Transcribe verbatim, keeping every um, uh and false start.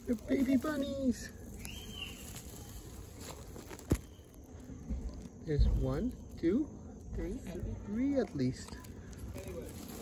They're baby bunnies. There's one, two, three, three at least.